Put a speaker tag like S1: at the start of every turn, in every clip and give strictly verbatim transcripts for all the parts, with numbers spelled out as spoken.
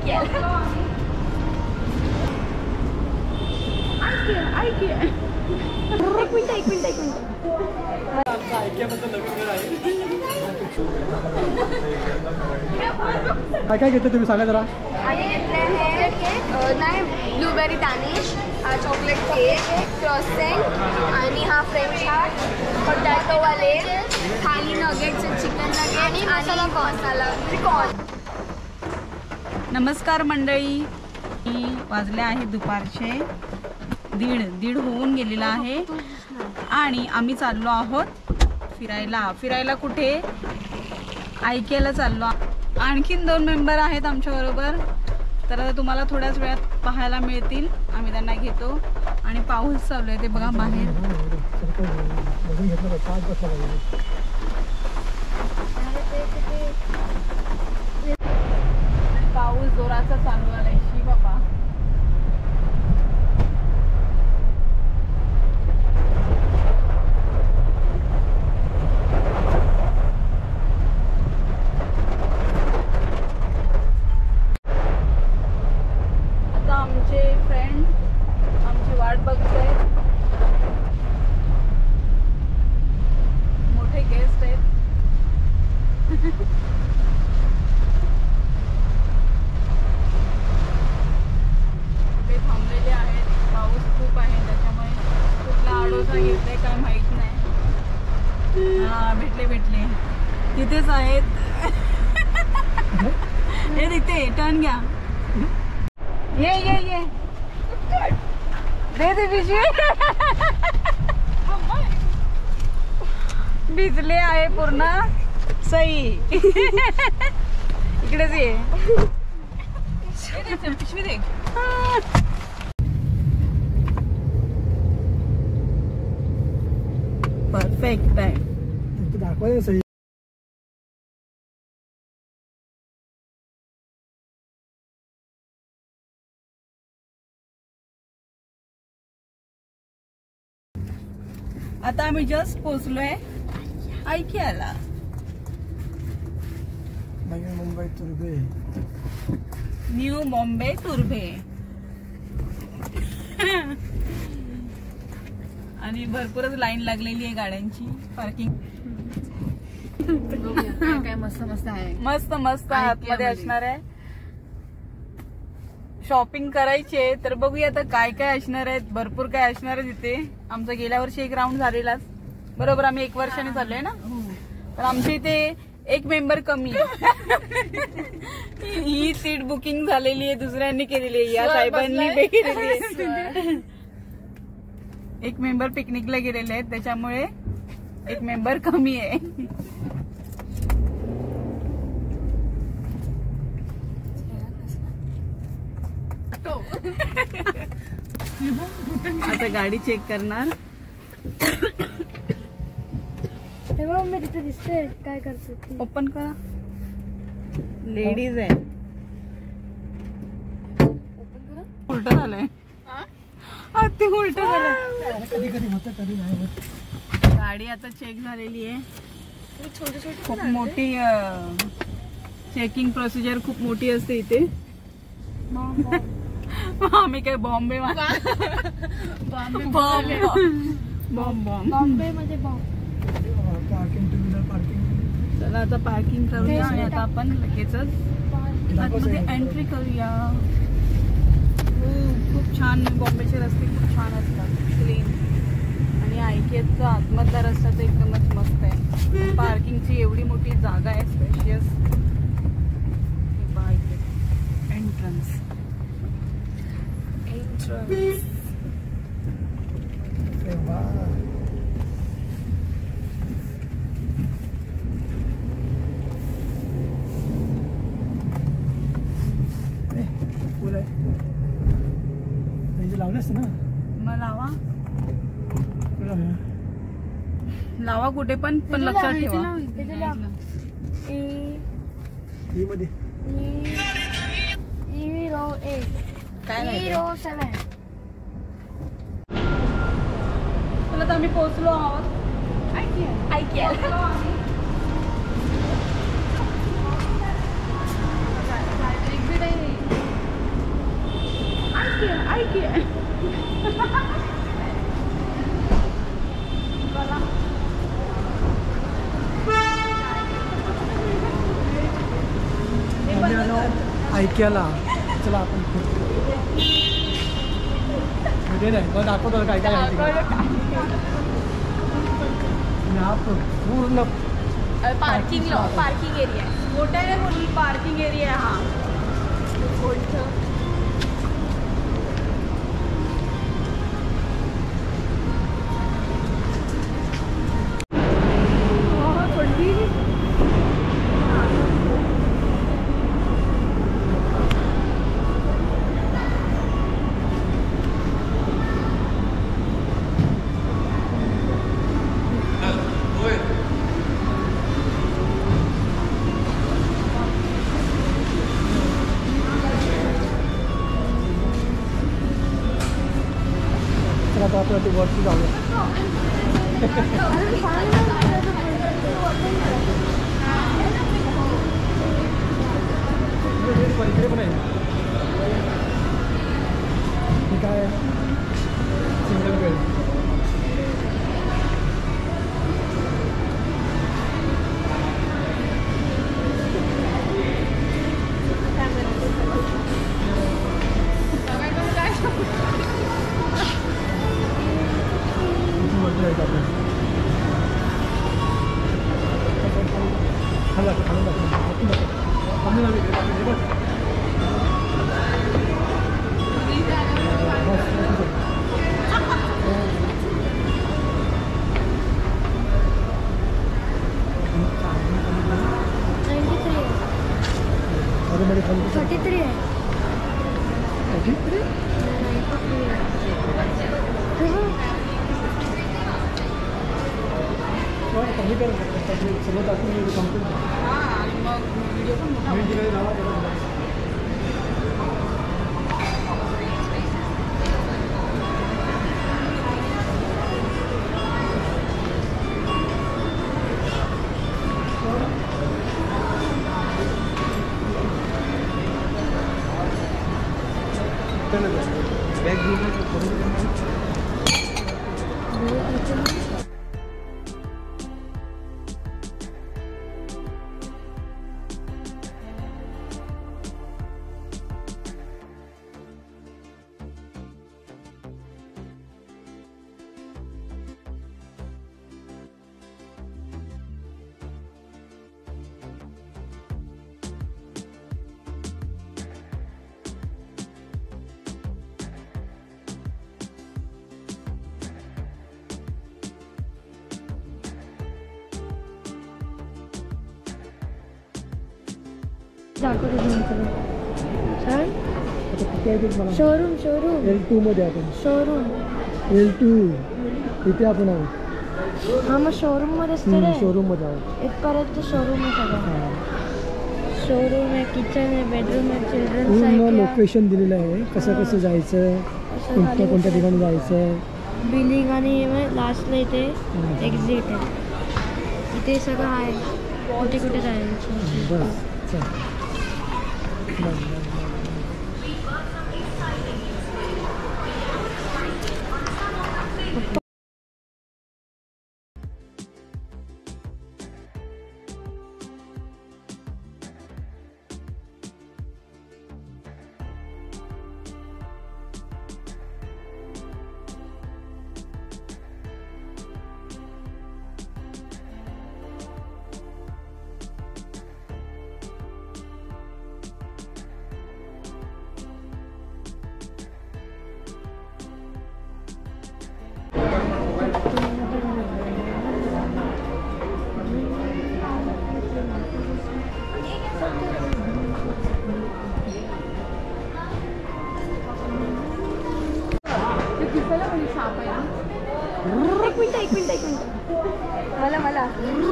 S1: ऐकेल ऐकेल एक मिनिट एक मिनिट एक मिनिट
S2: काय काय घेते तुम्ही सांगा जरा.
S1: नाही blueberry Danish, chocolate cake, croissant आणि हा फ्रेंच हार्ट, पोटॅटोवाले, थाली नगेट्स, चिकन नगेट आणि मसाला मसाला कॉर्न.
S3: नमस्कार मंडळी, वाजले आहे दुपारचे दीड दीड होऊन गेलेला आहे आणि आम्ही चाललो आहोत फिरायला. फिरायला कुठे? ऐकायला चाललो. आणखीन दोन मेंबर आहेत आमच्याबरोबर, तर आता तुम्हाला थोड्याच वेळात पाहायला मिळतील. आम्ही त्यांना घेतो आणि पाऊस चालू आहे ते बघा बाहेर. पाऊस जोराचा चालू आलाय. शी बाबा, भेटले भेटले तिथेच आहेत. हे तिथे टर्न घ्या. ये ये ये दे दे पिशवी. भिजले आहे पूर्ण. सई इकडेच ये. पिशवी दे. परफेक्ट आहे.
S2: दाखवायचं सही.
S3: आता आम्ही जस्ट पोहोचलोय ऐक्याला.
S2: नवी मुंबई तुर्भे.
S3: न्यू मुंबई तुर्भे. आणि भरपूरच लाईन लागलेली आहे गाड्यांची. पार्किंग
S1: काय मस्त मस्त आहे.
S3: मस्त मस्त आतमध्ये असणार आहे. शॉपिंग करायची आहे तर बघूया आता काय काय असणार आहेत. भरपूर काय असणार आहे तिथे. आमचा गेल्या वर्षी एक राऊंड झालेलाच. बरोबर आम्ही एक वर्षाने चाललोय ना. तर आमच्या इथे एक मेंबर कमी आहे. ही सीट बुकिंग झालेली आहे, दुसऱ्यांनी केलेली आहे, या साहेबांनी केलेली आहे. एक मेंबर पिकनिकला गेलेले आहेत त्याच्यामुळे एक मेंबर कमी आहे. आता गाडी चेक करणार.
S1: मी तिथे दिसते काय करते.
S3: ओपन करा. लेडीज आहे. उलट झालंय. ते उलट झालं.
S2: कधी कधी होतं कधी नाही होत.
S3: गाडी आता चेक झालेली आहे.
S1: छोटे छोटे
S3: खूप मोठी चेकिंग प्रोसिजर खूप मोठी असते इथे. आम्ही काय बॉम्बे बॉम्बे बॉम्ब
S1: बॉम्बे मध्ये bomb.
S2: Parking two wheeler parking.
S3: चला आता पार्किंग करूया आणि आता आपण लगेचच आतमध्ये एंट्री करूया. खूप छान बॉम्बेचे रस्ते खूप छान असतात, क्लीन. आणि ऐकेचा आतमधला रस्ता तर एकदमच मस्त आहे. पार्किंगची एवढी मोठी जागा आहे, स्पेशियस. एंट्रन्स एंट्रन्स
S2: लावलेस ना.
S3: मग लावा लावा कुठे पण पण लक्षात ठेवा. चला तर आम्ही पोहोचलो आहोत ऐक्याला. काय की आहे?
S2: आम्ही आलो ऐक्याला. चला आपण कुठे नाही मग दाखवतो काय काय आहे तिकडे. या पूर्ण
S1: पार्किंग लॉ पार्किंग एरिया आहे.
S3: मोठ्याने बोलली पार्किंग एरिया हा.
S2: आता आपल्याला ते वरती जाऊया. इकडे पण आहे. हे काय आहे? Single bed.
S1: थर्टी थ्री आहे.
S2: कमी कर सगळं दाखवून कंप्लीट.
S3: मग व्हिडिओ पण मोठा.
S2: बॅग घेऊन
S1: शोरूम शोरूम
S2: एल टू मध्ये आपण
S1: शोरूम
S2: एल टू इथे आपण आहोत.
S1: हा मग शोरूम मध्ये असते.
S2: शोरूम मध्ये आहोत.
S1: इथपर्यंत शोरूम आहे सगळं. शोरूम आहे, किचन आहे, बेडरूम आहे, चिल्ड्रन्स
S2: पूर्ण
S1: आहे.
S2: लोकेशन दिलेलं आहे. कसं कसं जायचं, कोणत्या कोणत्या ठिकाणी जायचं.
S1: बिलिंग आणि लास्टला इथे एक्झिट आहे. इथे सगळं आहे कुठे कुठे जायचं.
S2: बस चल.
S1: एक मिनिट एक मिनिट एक मिनिट मला मला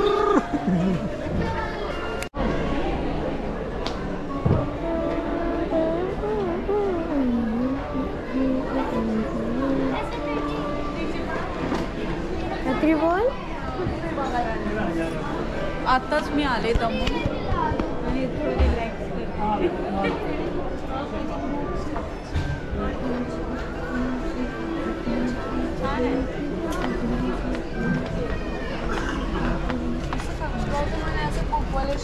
S1: बोल.
S3: आताच मी आले दमून आणि थोडं रिलॅक्स करते.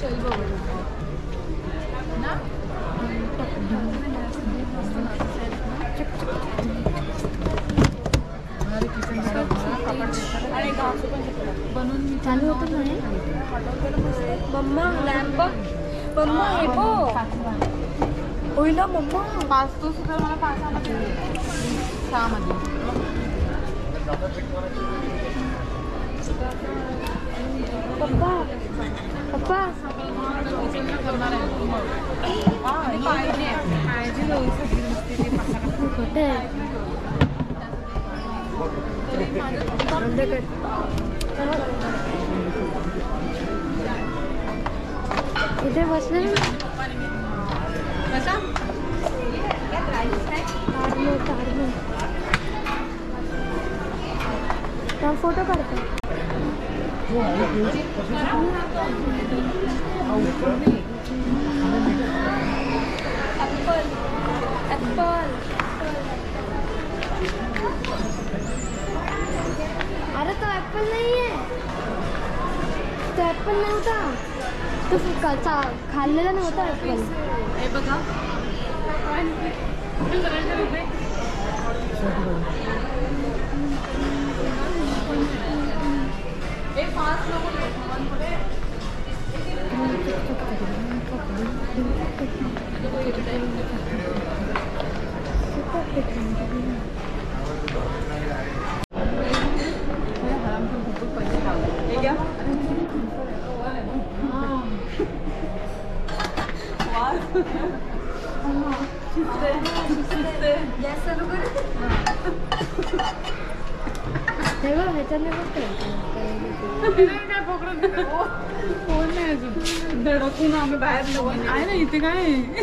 S1: चालू होतं नाही मम्मा लॅम्प मम्मा हे बघ होईल मम्मा
S3: पाच तो सुद्धा मला पाच सहा मध्ये
S1: पप्पा पप्पा कुठे इथे बसले
S3: कसा
S1: फोटो काढतो ऍपल ऍपल अरे तो ऍपल नाहीये तो ऍपल नव्हता तो चा खाल्लेला नव्हता ऍपल
S3: हे बघा एक पाच नको धडकून आम्ही बाहेर आहे ना इथे काय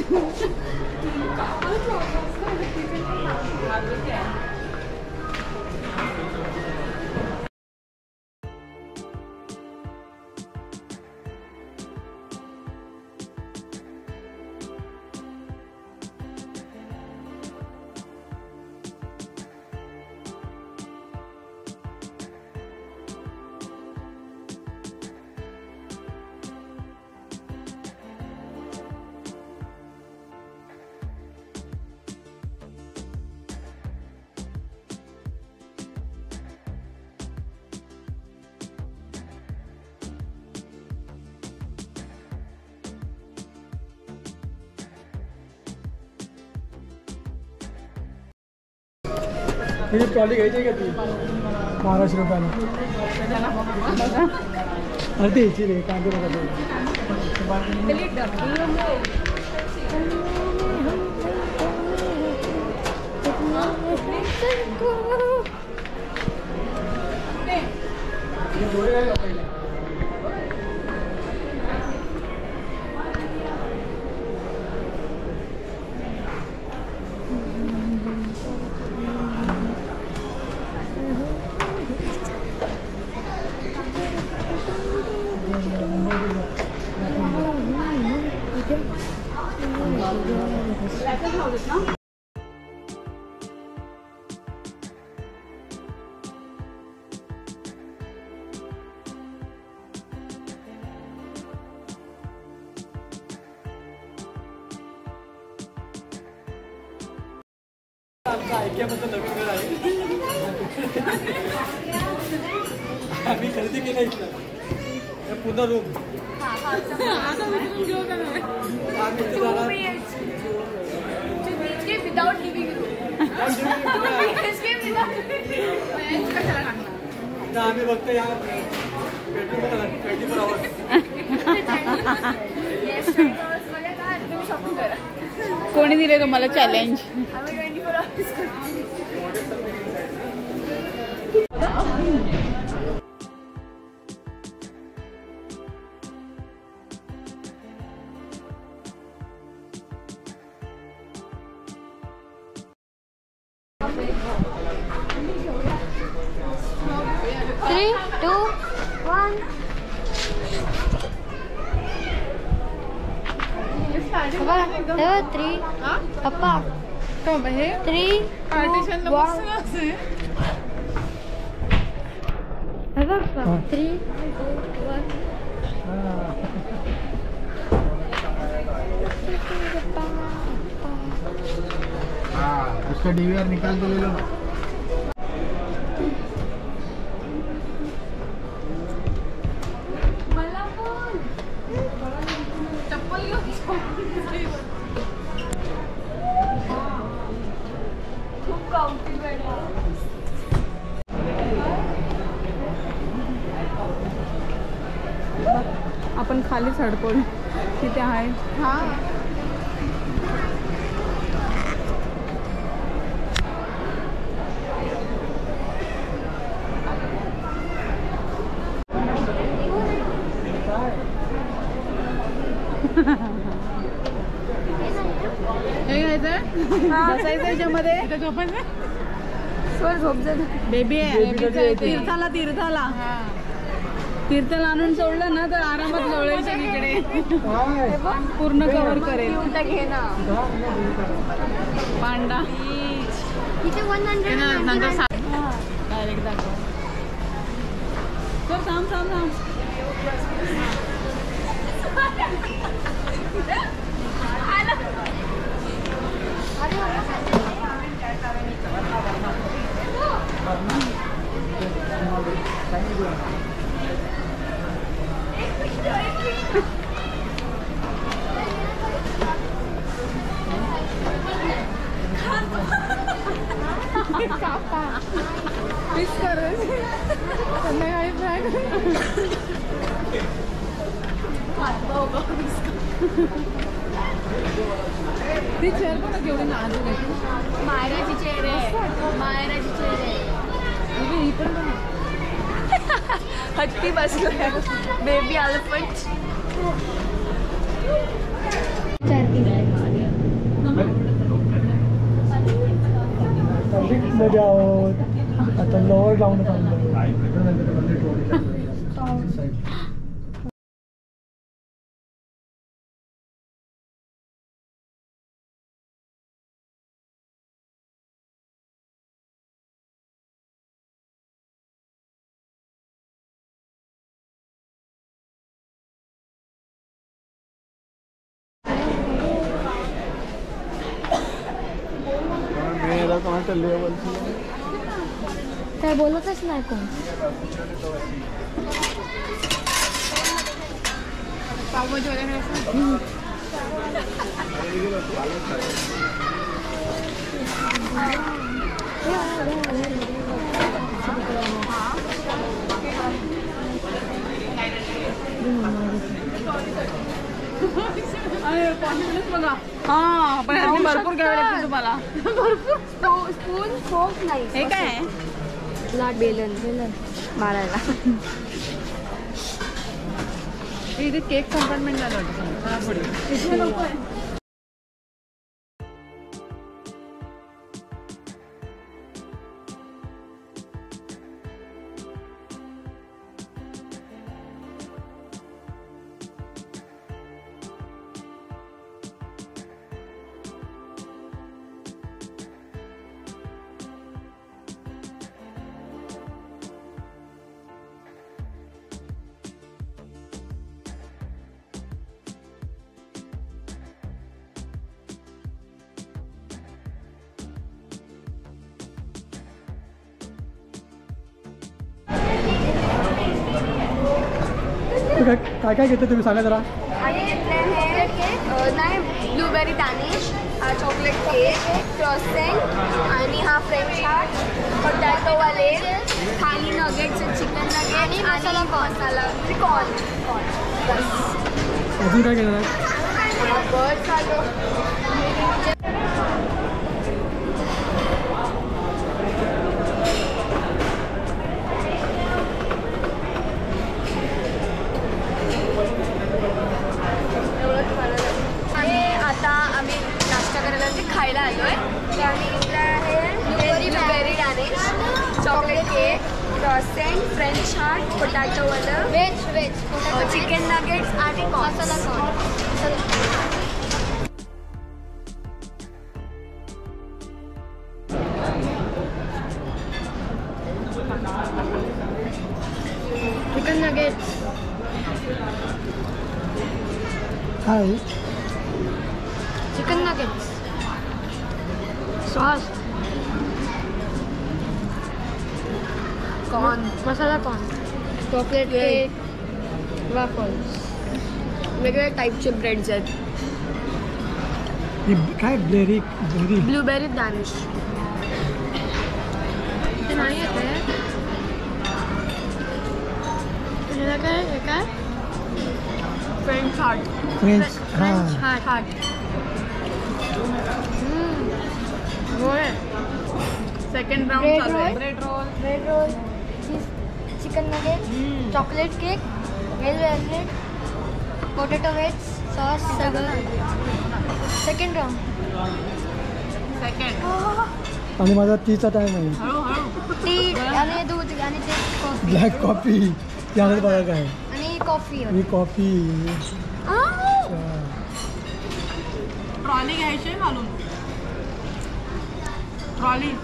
S2: ही ट्रॉली घ्यायची आहे का ती बाराशे रुपयाला अरे द्यायची रे कांदे बघा ऐक्याबद्दल नवीन वेळ आहे आम्ही खरेदी केलं इथलं पुन्हा रूम
S1: विदाउट लिव्हिंग
S2: आम्ही बघतो या ट्वेंटी फोर आवर्स
S3: कोणी दिले तुम्हाला challenge
S1: three two one three पप्पा थ्री थ्री वन
S4: हाँ उसका डीवीआर निकाल के ले लो ना।
S3: आपण खाली सडपण तिथे आहे. हा हे घ्यायचंय बसायचं याच्यामध्ये बेबी आहे. तीर्थाला तीर्थाला तीर्थाला आणून सोडलं ना तर आरामात लोळायचं इकडे. पूर्ण कव्हर करेल.
S1: घे ना
S3: पांडा
S1: इथे वन हंड्रेड
S3: नंतर डायरेक्ट दाखव. तर थांब थांब थांब मिस कर ती चेअर पण केवढी नाजूक आहे.
S1: मायराची चेहरे आहे मायराची चेहरे
S3: ही पण
S1: हत्ती बसलोय बेबी एलिफंट.
S2: मध्ये आहोत आता लोअर ग्राउंड चाललो.
S1: काय बोलतच नाही कोण.
S3: पावभाजी वगैरे कॉन्फिडन्स बघा. हा पण अजून भरपूर घ्यावे लागतील तुम्हाला.
S1: भरपूर स्पून फोक नाही.
S3: हे काय
S1: लाट बेलन बेलन मारायला.
S3: इथे केक कंपार्टमेंट झालं वाटतं.
S2: काय काय घेतो तुम्ही सांगा जरा.
S1: आणि नाही blueberry Danish, chocolate cake, croissant आणि हा फ्रेंच हार्ट, पोटॅटोवाले, थाली नगेट्स, चिकन नगेट आणि मसाला मसाला कॉर्न कॉर्न बस.
S2: अजून काय घेणार.
S1: बस चालू. आता आम्ही नाश्ता करायला जे खायला आलो आहे ते आम्ही इथलं आहे blueberry Danish, chocolate cake, croissant, French heart, पोटॅटोवालं, व्हेज व्हेज चिकन नगेट्स आणि मसाला कॉर्न. चिकन नगेट्स
S2: हाय
S1: chicken nuggets sauce corn masala corn chocolate cake waffles वेगवेगळ्या टाईपचे ब्रेड्स आहेत
S2: हे काय ब्लेरी ब्लेरी
S1: ब्लूबेरी डॅनिश ते नाही येत आहे तुझ्याला काय हे काय फ्रेंच हार्ट
S2: फ्रेंच हां
S1: heart heart
S3: second round
S1: Bread
S3: चालू आहे
S1: roll.
S3: Bread roll
S1: bread roll cheese chicken nugget chocolate cake वेल वेलवेट पोटॅटो वेट्स सॉस सगळं सेकंड राऊंड
S3: सेकंड
S2: आणि माझा तीचा टाइम आहे
S3: हळूहळू
S1: टी आणि दूध आणि ते कॉफी
S2: ब्लॅक कॉफी त्यामध्ये बघा काय
S1: आणि कॉफी
S2: ही कॉफी
S3: ट्रॉली घ्यायची घालून ट्रॉली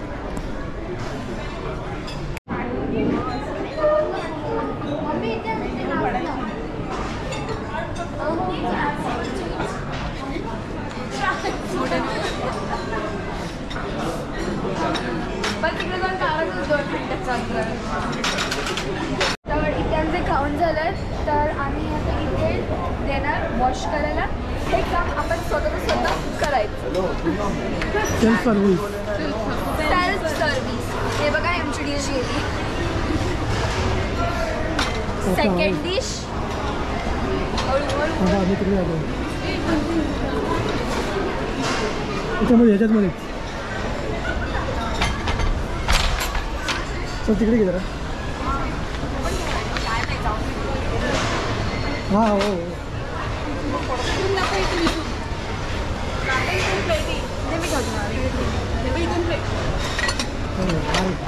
S1: तर इथे आमचे खाऊन झालं तर आम्ही आता इथे देणार वॉश करायला हे काम आपण स्वतः स्वतः करायचं
S2: सेल्फ सर्व्हिस
S1: सेल्फ सर्व्हिस हे बघा आमची डिश गेली सेकंड डिश हळूहळू
S2: आता आम्ही तिकडे आलो त्याच्यामध्ये ह्याच्याचमध्ये चल तिकडे घे जरा हां हो हो हो, आहे.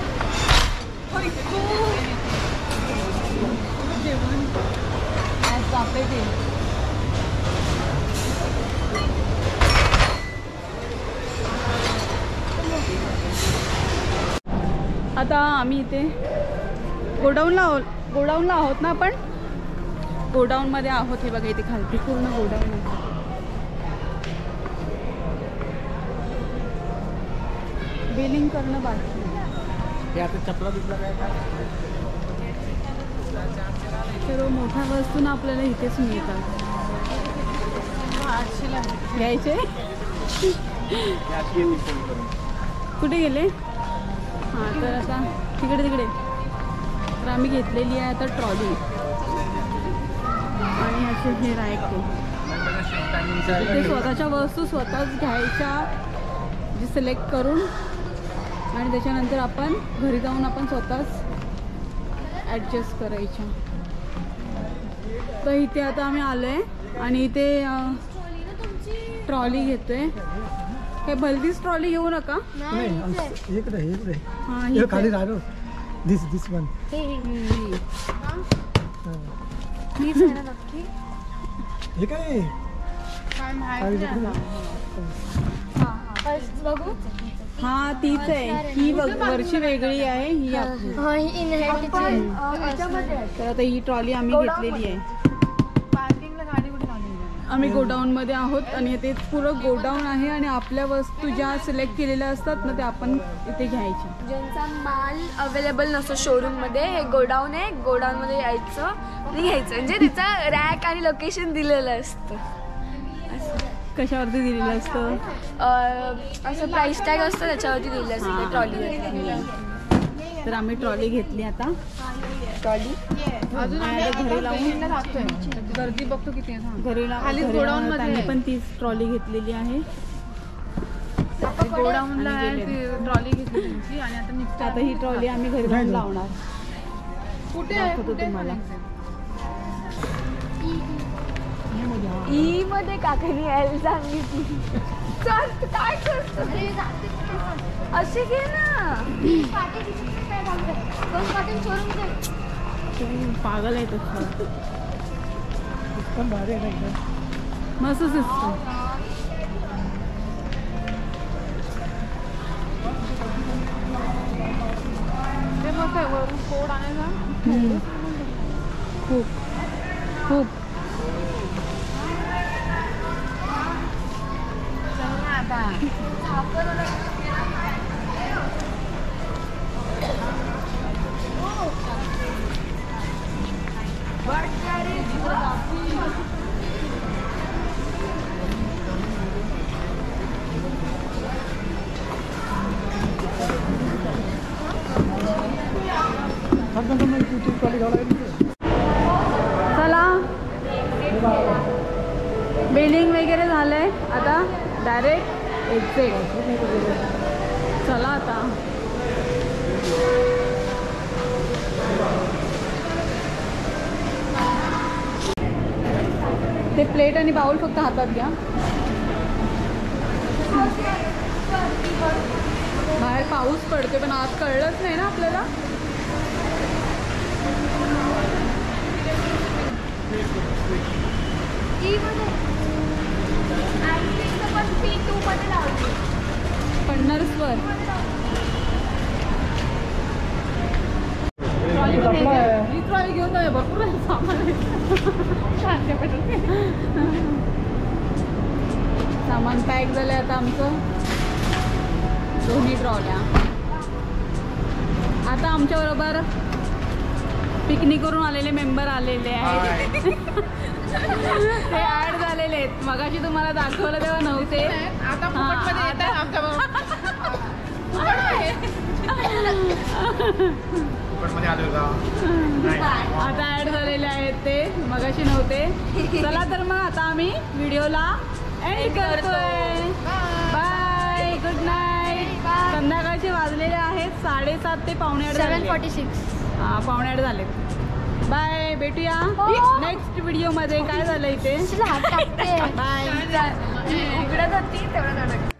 S3: आता आम्ही इथे गोडाऊनला आहोत गोडाऊनला आहोत ना आपण गोडाऊनमध्ये आहोत हे बघा इथे खालती पूर्ण गोडाऊन आहे बिलिंग करणं बाकी
S4: हे आता चपला बिपला काय
S3: सर्व मोठ्या वस्तू ना आपल्याला इथेच मिळतात घ्यायचे कुठे गेले हां तर आता तिकडे तिकडे तर आम्ही घेतलेली आहे आता ट्रॉली आणि असे हे रायक ते स्वतःच्या वस्तू स्वतःच घ्यायच्या जे सिलेक्ट करून आणि त्याच्यानंतर आपण घरी जाऊन आपण स्वतःच ॲडजस्ट करायच्या तर इथे आता आम्ही आलो आहे आणि इथे ट्रॉली घेतोय हे भलतीच ट्रॉली घेऊ नका
S2: नाही आमचं- इकडे इकडे
S3: हां
S2: हे खाली राहिलो दिस दिस वन हे काय खाली तिकडे.
S1: बघू
S3: हा तीच आहे ही व- वरची वेगळी आहे ही आपली तर आता ही ट्रॉली आम्ही घेतलेली आहे आम्ही गोडाऊनमध्ये आहोत आणि ते पुरं गोडाऊन आहे आणि आपल्या वस्तू ज्या सिलेक्ट केलेल्या असतात ना त्या आपण इथे घ्यायच्या
S1: ज्यांचा माल अवेलेबल नसतो शोरूममध्ये हे गोडाऊन आहे गोडाऊनमध्ये यायचं आणि घ्यायचं म्हणजे त्याचं रॅक आणि लोकेशन दिलेलं असतं
S3: कशावरती दिलेलं असतं
S1: अं, असं प्राईस टॅग असतं त्याच्यावरती दिलेलं असतं ट्रॉली
S3: तर आम्ही ट्रॉली घेतली आता
S1: ट्रॉली
S3: अजून घरी लावून
S5: गर्दी बघतो किती आहे थांब.
S3: घरी
S5: खाली
S3: लावून
S5: गोडाऊन मध्ये
S3: आम्ही
S5: आहे.
S3: पण तीच ट्रॉली घेतलेली आहे
S5: गोडाऊनला
S3: आणि
S5: आहे
S3: गेले.
S5: ती ट्रॉली घेतली त्यांची आणि आता निघतो
S3: आता ही ट्रॉली आम्ही घरी जाऊन लावणार
S5: कुठे आहे
S3: दाखवतो
S5: कुठे
S3: तुम्हाला.
S1: ई मध्ये काकांनी यायला सांगितली चल तू काय करतो असे घे ना
S3: तुम्ही पागल आहे तसं
S2: पण भारी आहे ना एकदम
S3: मस्त सिस्टम
S5: ते मस्त आहे वरून कोड आणायचा
S3: खूप खूप चला बिलिंग वगैरे झालंय आता डायरेक्ट एक्झिट. चला आता ते प्लेट आणि बाउल फक्त हातात घ्या. बाहेर पाऊस पडते पण आज कळलंच नाही ना आपल्याला. पन्नासवर ट्रॉली घेऊन जाऊया भरपूर सामान सामान पॅक झालं आता आमचं दोन्ही ट्रॉल्या. आता आमच्या बरोबर पिकनिक करून आलेले मेंबर आलेले आहेत. ते ऍड झालेले आहेत. मगाशी तुम्हाला दाखवलं तेव्हा नव्हते. आता आता ऍड झालेले आहेत ते, मगाशी नव्हते. चला तर मग आता आम्ही व्हिडिओला एंड करतोय. Bye, good night. संध्याकाळचे वाजलेले आहेत साडेसात ते पावणे आठ.
S1: Seven forty six.
S3: हा पावणे आठ झाले. बाय, भेटूया नेक्स्ट व्हिडिओ मध्ये. काय झालं इथे?
S1: बाय. इकडे जाती तेवढं